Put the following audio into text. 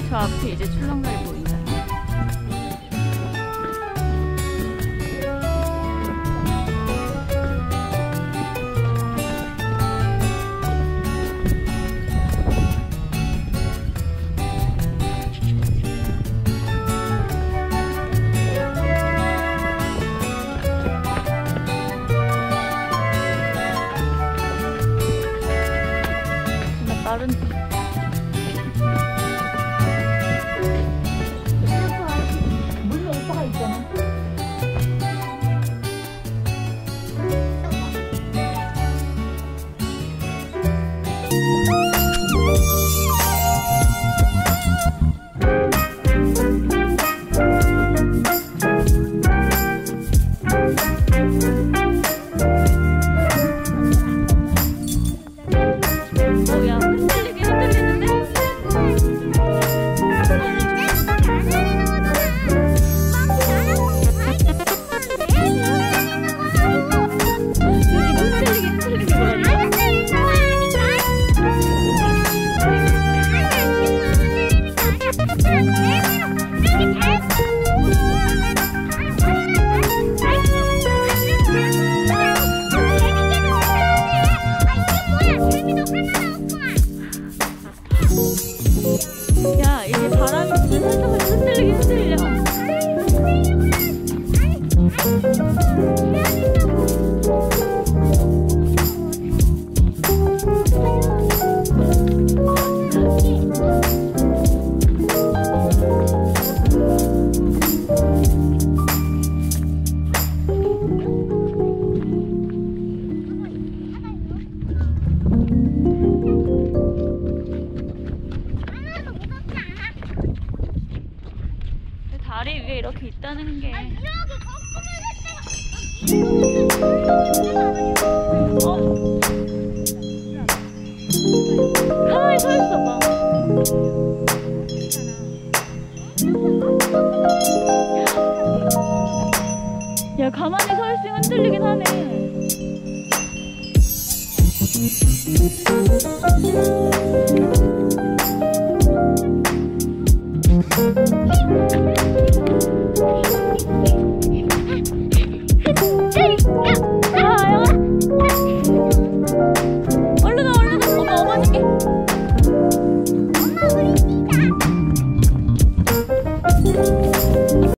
저 앞에 이제 출렁다리 보인다. 다른 물에 오빠가 있잖아. 야, 이게 바람이 불면 살짝 흔들리긴 흔들려. 다리 위에 이렇게 있다는 게 가만히 서 있어 봐. 야, 가만히 서 있으면 흔들리긴 하네. 얼른 와, 엄마 업어줄게. 엄마 우리 뛰자.